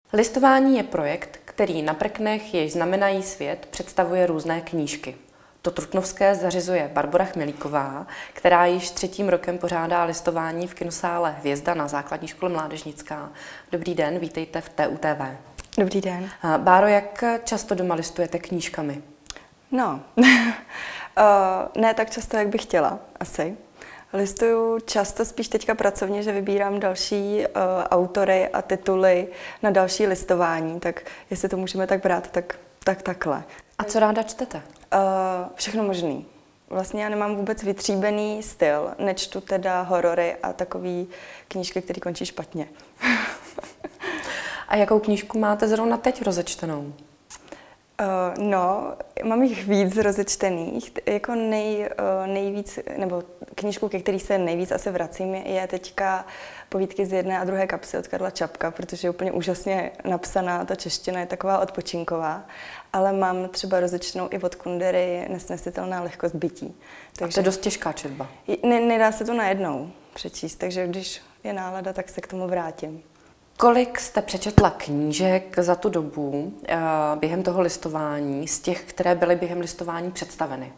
Listování je projekt, který na prknech, jež znamenají svět, představuje různé knížky. To trutnovské zařizuje Barbora Chmělíková, která již 3. rokem pořádá listování v kinosále Hvězda na Základní škole Mládežnická. Dobrý den, vítejte v TUTV. Dobrý den. Báro, jak často doma listujete knížkami? No, ne tak často, jak bych chtěla, asi. Listuju často spíš teďka pracovně, že vybírám další autory a tituly na další listování, tak jestli to můžeme tak brát, tak takhle. A co ráda čtete? Všechno možný. Vlastně já nemám vůbec vytříbený styl, nečtu teda horory a takový knížky, které končí špatně. A jakou knížku máte zrovna teď rozečtenou? No, mám jich víc rozečtených. Jako nejvíc, nebo knížku, ke který se nejvíc asi vracím, je teďka Povídky z jedné a druhé kapsy od Karla Čapka, protože je úplně úžasně napsaná, ta čeština je taková odpočinková. Ale mám třeba rozečtenou i od Kundery Nesnesitelná lehkost bytí. Takže to je dost těžká četba. Nedá se to najednou přečíst, takže když je nálada, tak se k tomu vrátím. Kolik jste přečetla knížek za tu dobu během toho listování, z těch, které byly během listování představeny?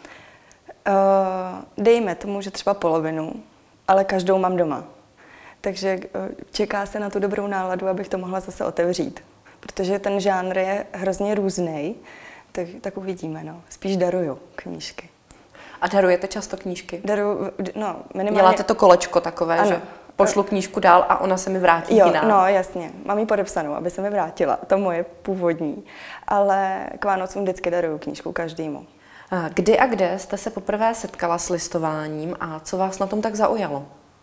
Dejme tomu, že třeba polovinu, ale každou mám doma. Takže čeká se na tu dobrou náladu, abych to mohla zase otevřít. Protože ten žánr je hrozně různej, tak uvidíme. No. Spíš daruju knížky. A darujete často knížky? Daruju, no, minimálně. Děláte to kolečko takové, ano. Že pošlu knížku dál a ona se mi vrátí jo, jiná. No jasně, mám ji podepsanou, aby se mi vrátila, to moje původní. Ale k Vánocům vždycky daruju knížku každému. Kdy a kde jste se poprvé setkala s listováním a co vás na tom tak zaujalo?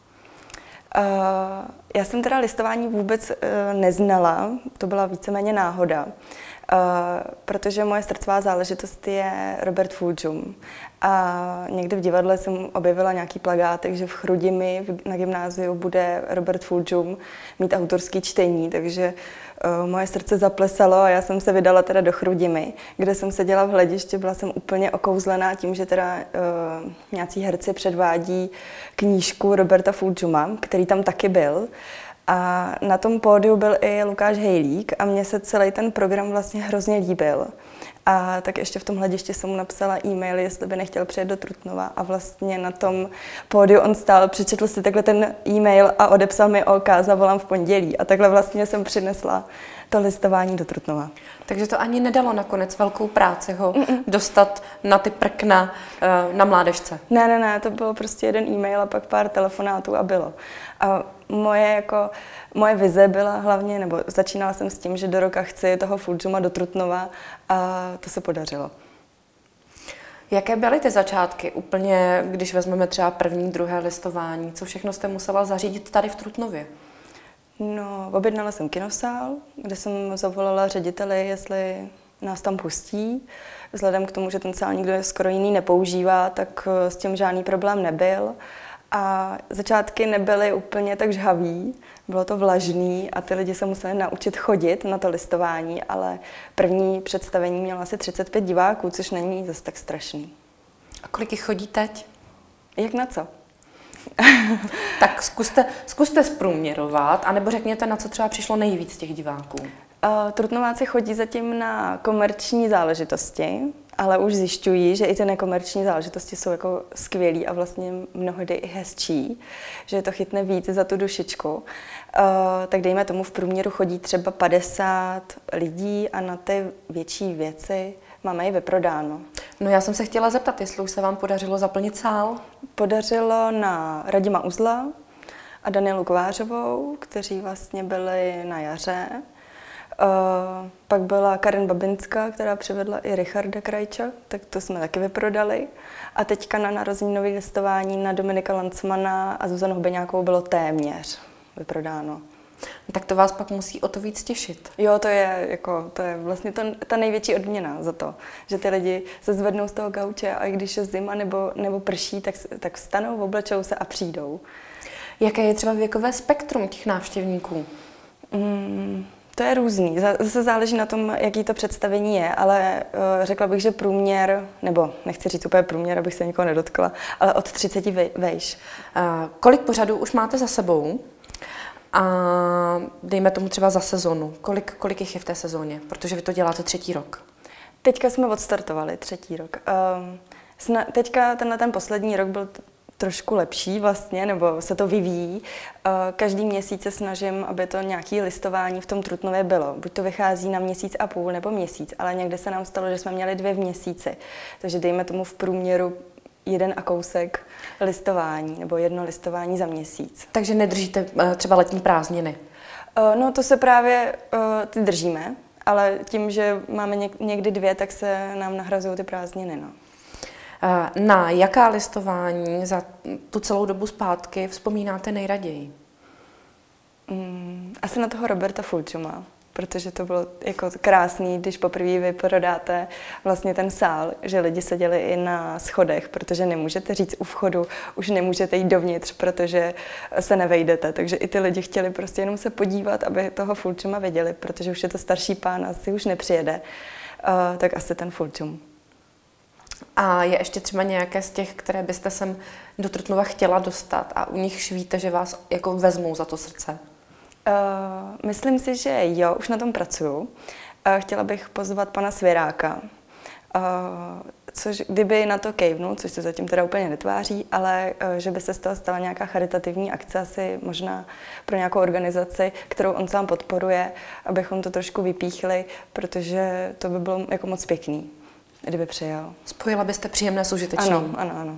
Já jsem teda listování vůbec neznala, to byla víceméně náhoda, protože moje srdcová záležitost je Robert Fulghum. A někde v divadle jsem objevila nějaký plakátek, že v Chrudimi na gymnáziu bude Robert Fulghum mít autorský čtení, takže moje srdce zaplesalo a já jsem se vydala teda do Chrudimi, kde jsem seděla v hledišti, byla jsem úplně okouzlená tím, že teda nějací herci předvádí knížku Roberta Fulghuma, který tam taky byl. A na tom pódiu byl i Lukáš Hejlík a mně se celý ten program vlastně hrozně líbil. A tak ještě v tom hledišti jsem mu napsala e-mail, jestli by nechtěl přijet do Trutnova a vlastně na tom pódiu on stál, přečetl si takhle ten e-mail a odepsal mi OK, zavolám v pondělí. A takhle vlastně jsem přinesla to listování do Trutnova. Takže to ani nedalo nakonec velkou práci ho dostat na ty prkna na Mládežce? Ne, to bylo prostě jeden e-mail a pak pár telefonátů a bylo. A moje vize byla hlavně, nebo začínala jsem s tím, že do roka chci toho Fulghuma do Trutnova a to se podařilo. Jaké byly ty začátky úplně, když vezmeme třeba první, druhé listování? Co všechno jste musela zařídit tady v Trutnově? No, objednala jsem kinosál, kde jsem zavolala řediteli, jestli nás tam pustí. Vzhledem k tomu, že ten sál nikdo skoro jiný nepoužívá, tak s tím žádný problém nebyl. A začátky nebyly úplně tak žhavý, bylo to vlažný a ty lidi se museli naučit chodit na to listování, ale první představení mělo asi 35 diváků, což není zase tak strašný. A kolik jich chodí teď? Jak na co? Tak zkuste zprůměrovat, anebo řekněte, na co třeba přišlo nejvíc těch diváků. Trutnováci chodí zatím na komerční záležitosti, ale už zjišťují, že i ty nekomerční záležitosti jsou jako skvělý a vlastně mnohdy i hezčí, že to chytne víc za tu dušičku. Tak dejme tomu, v průměru chodí třeba 50 lidí a na ty větší věci máme ji vyprodáno. No já jsem se chtěla zeptat, jestli už se vám podařilo zaplnit sál? Podařilo na Radima Uzla a Danielu Kovářovou, kteří vlastně byli na jaře. Pak byla Karen Babinská, která přivedla i Richarda Krajča, tak to jsme taky vyprodali. A teďka na narozeninové listování na Dominika Lancmana a Zuzanu Hbeňákovou bylo téměř vyprodáno. Tak to vás pak musí o to víc těšit. Jo, to je vlastně ta největší odměna za to, že ty lidi se zvednou z toho gauče a i když je zima nebo prší, tak vstanou, oblečou se a přijdou. Jaké je třeba věkové spektrum těch návštěvníků? To je různý. Zase záleží na tom, jaký to představení je, ale řekla bych, že průměr, nebo nechci říct úplně průměr, abych se nikoho nedotkla, ale od 30 vejš. Kolik pořadů už máte za sebou? A dejme tomu třeba za sezonu. Kolik jich je v té sezóně? Protože vy to děláte 3. rok. Teďka jsme odstartovali 3. rok. Teďka ten poslední rok byl trošku lepší vlastně, nebo se to vyvíjí. Každý měsíc se snažím, aby to nějaké listování v tom Trutnově bylo. Buď to vychází na 1,5 měsíce nebo měsíc, ale někde se nám stalo, že jsme měli 2 v měsíci. Takže dejme tomu v průměru 1 a kousek listování, nebo 1 listování za měsíc. Takže nedržíte třeba letní prázdniny? No to se právě ty držíme, ale tím, že máme někdy 2, tak se nám nahrazují ty prázdniny. No. Na jaká listování za tu celou dobu zpátky vzpomínáte nejraději? Asi na toho Roberta Fulčuma, protože to bylo jako krásný, když poprvé vyprodáte vlastně ten sál, že lidi seděli i na schodech, protože nemůžete říct u vchodu, už nemůžete jít dovnitř, protože se nevejdete. Takže i ty lidi chtěli prostě jenom se podívat, aby toho Fulčuma viděli, protože už je to starší pán, asi už nepřijede. Tak asi ten Fulčum. A je ještě třeba nějaké z těch, které byste sem do Trutnova chtěla dostat a u nich víte, že vás jako vezmou za to srdce? Myslím si, že jo, už na tom pracuju. Chtěla bych pozvat pana Svěráka, což kdyby na to kejvnul, což se zatím teda úplně netváří, ale že by se z toho stala nějaká charitativní akce, asi možná pro nějakou organizaci, kterou on sám podporuje, abychom to trošku vypíchli, protože to by bylo jako moc pěkný, kdyby přijel. Spojila byste příjemné s užitečným? Ano.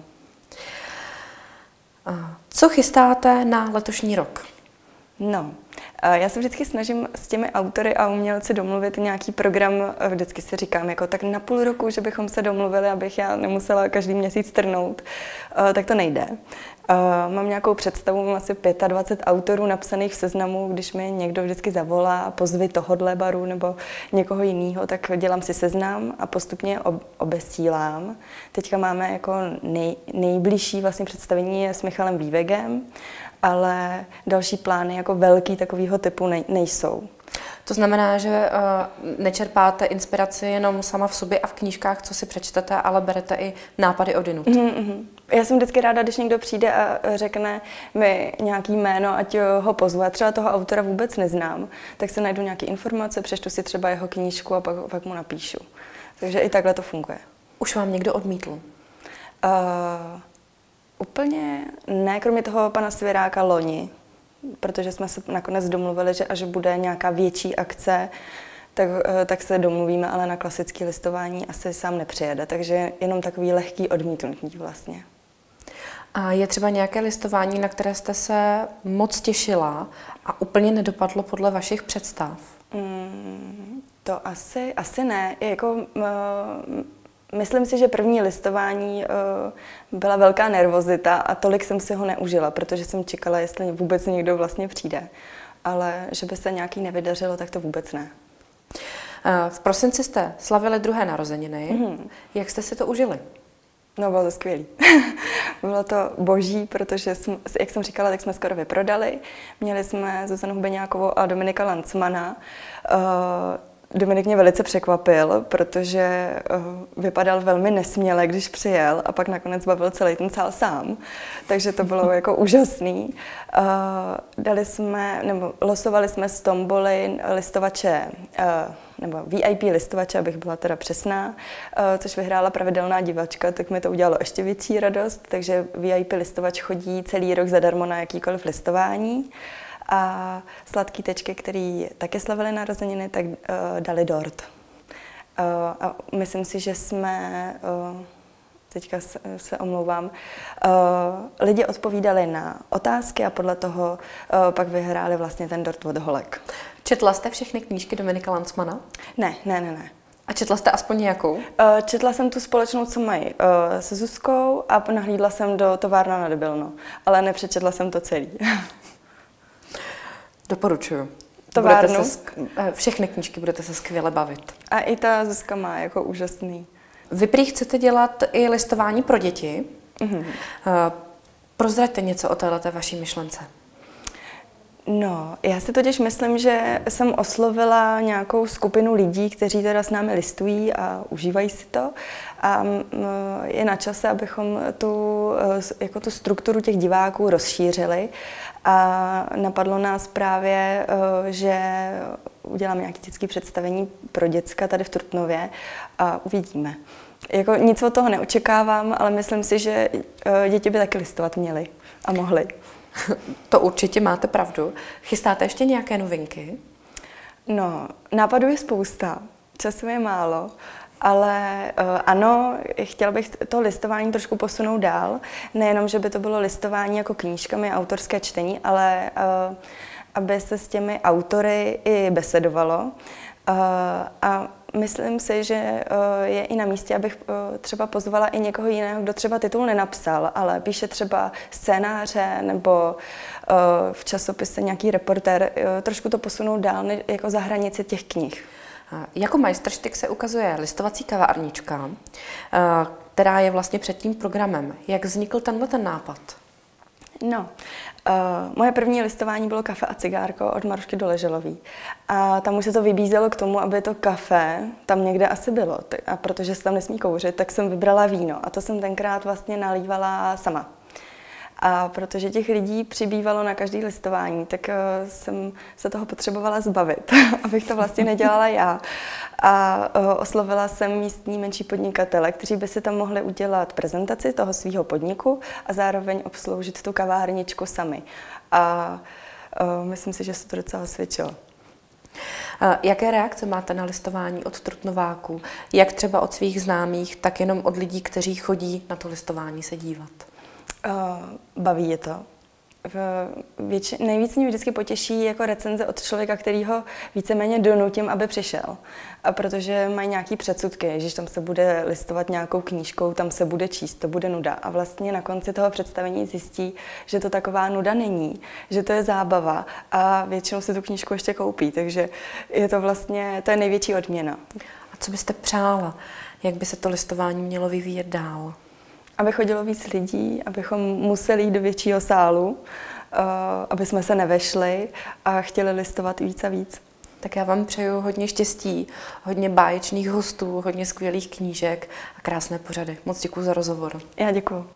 Co chystáte na letošní rok? No, já se vždycky snažím s těmi autory a umělci domluvit nějaký program, vždycky si říkám, jako tak na půl roku, že bychom se domluvili, abych já nemusela každý měsíc trhnout, tak to nejde. Mám nějakou představu, mám asi 25 autorů napsaných v seznamu, když mi někdo vždycky zavolá, pozvi tohodle baru nebo někoho jiného, tak dělám si seznam a postupně obesílám. Teďka máme jako nejbližší vlastně představení s Michalem Vývegem, ale další plány jako velký takového typu nejsou. To znamená, že nečerpáte inspiraci jenom sama v sobě a v knížkách, co si přečtete, ale berete i nápady odinut. Já jsem vždycky ráda, když někdo přijde a řekne mi nějaký jméno, ať ho pozvu. Já třeba toho autora vůbec neznám, tak se najdu nějaké informace, přečtu si třeba jeho knížku a pak mu napíšu. Takže i takhle to funguje. Už vám někdo odmítl? Úplně ne, kromě toho pana Svěráka loni, protože jsme se nakonec domluvili, že až bude nějaká větší akce, tak se domluvíme, ale na klasické listování asi sám nepřijede, takže jenom takový lehký odmítnutí vlastně. A je třeba nějaké listování, na které jste se moc těšila a úplně nedopadlo podle vašich představ? To asi ne. Myslím si, že první listování byla velká nervozita a tolik jsem si ho neužila, protože jsem čekala, jestli vůbec někdo vlastně přijde. Ale že by se nějaký nevydařilo, tak to vůbec ne. V prosinci jste slavili 2. narozeniny. Jak jste si to užili? No, bylo to skvělý. Bylo to boží, protože, jak jsem říkala, tak jsme skoro vyprodali. Měli jsme Zuzanu Hubeňákovou a Dominika Lancmana. Dominik mě velice překvapil, protože vypadal velmi nesměle, když přijel a pak nakonec bavil celý ten sál sám. Takže to bylo jako úžasný. Losovali jsme z tomboly listovače, nebo VIP listovače, abych byla teda přesná, což vyhrála pravidelná divačka, tak mi to udělalo ještě větší radost. Takže VIP listovač chodí celý rok zadarmo na jakýkoliv listování. A Sladký tečky, který také slavili narozeniny, tak dali dort. A myslím si, že jsme, teďka se omlouvám, lidi odpovídali na otázky a podle toho pak vyhráli vlastně ten dort od holek. Četla jste všechny knížky Dominika Lancmana? Ne. A četla jste aspoň nějakou? Četla jsem tu společnou, co mají se Zuzkou a nahlídla jsem do Továrna na Debilno, ale nepřečetla jsem to celý. Doporučuju. Továrnu. Všechny knížky budete se skvěle bavit. A i ta Zuzka má jako úžasný. Vy prý chcete dělat i listování pro děti. Prozraďte něco o této vaší myšlence. No, já si totiž myslím, že jsem oslovila nějakou skupinu lidí, kteří teda s námi listují a užívají si to. A je na čase, abychom tu jako tu strukturu těch diváků rozšířili a napadlo nás právě, že uděláme nějaké dětské představení pro děcka tady v Trutnově a uvidíme. Jako nic od toho neočekávám, ale myslím si, že děti by taky listovat měly a mohly. To určitě máte pravdu. Chystáte ještě nějaké novinky? No, nápadů je spousta, času je málo, ale ano, chtěla bych to listování trošku posunout dál. Nejenom, že by to bylo listování jako knížkami, autorské čtení, ale aby se s těmi autory i besedovalo. A myslím si, že je i na místě, abych třeba pozvala i někoho jiného, kdo třeba titul nenapsal, ale píše třeba scénáře nebo v časopise nějaký reportér, trošku to posunout dál jako za hranici těch knih. Jako majstrštyk se ukazuje listovací kavárnička, která je vlastně před tím programem. Jak vznikl ten nápad? No, moje první listování bylo Kafe a cigárko od Marušky Doleželový. A tam už se to vybízelo k tomu, aby to kafe tam někde asi bylo. A protože se tam nesmí kouřit, tak jsem vybrala víno. A to jsem tenkrát vlastně nalívala sama. A protože těch lidí přibývalo na každé listování, tak jsem se toho potřebovala zbavit, abych to vlastně nedělala já. A oslovila jsem místní menší podnikatele, kteří by si tam mohli udělat prezentaci toho svého podniku a zároveň obsloužit tu kavárničku sami. A myslím si, že se to docela osvědčilo. Jaké reakce máte na listování od Trutnováků? Jak třeba od svých známých, tak jenom od lidí, kteří chodí na to listování se dívat? Baví je to. Nejvíc mě vždycky potěší jako recenze od člověka, kterýho víceméně donutím, aby přišel. A protože mají nějaký předsudky, že tam se bude listovat nějakou knížkou, tam se bude číst, to bude nuda. A vlastně na konci toho představení zjistí, že to taková nuda není, že to je zábava a většinou si tu knížku ještě koupí. Takže je to vlastně, to je největší odměna. A co byste přála? Jak by se to listování mělo vyvíjet dál? Aby chodilo víc lidí, abychom museli jít do většího sálu, aby jsme se nevešli a chtěli listovat víc a víc. Tak já vám přeju hodně štěstí, hodně báječných hostů, hodně skvělých knížek a krásné pořady. Moc děkuji za rozhovor. Já děkuji.